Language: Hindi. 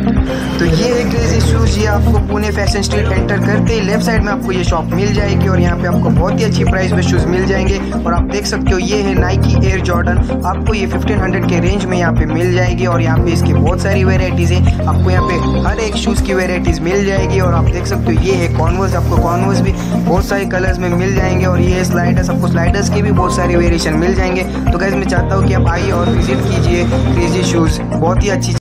तो ये है क्रेजी शूज। ये आपको पुणे फैशन स्ट्रीट एंटर करते ही लेफ्ट साइड में आपको ये शॉप मिल जाएगी और यहाँ पे आपको बहुत ही अच्छी प्राइस में शूज मिल जाएंगे। और आप देख सकते हो ये है नाइकी एयर जॉर्डन, आपको ये 1500 के रेंज में यहाँ पे मिल जाएगी। और यहाँ पे इसकी बहुत सारी वेराइटीज है, आपको यहाँ पे हर एक शूज की वेराइटीज मिल जाएगी। और आप देख सकते हो ये है कॉन्वर्स, आपको कॉन्वर्स भी बहुत सारे कलर्स में मिल जाएंगे। और ये स्लाइडर्स, आपको स्लाइडर्स के भी बहुत सारे वेरिएशन मिल जाएंगे। तो गाइस मैं चाहता हूँ कि आप आइए और विजिट कीजिए क्रेजी शूज, बहुत ही अच्छी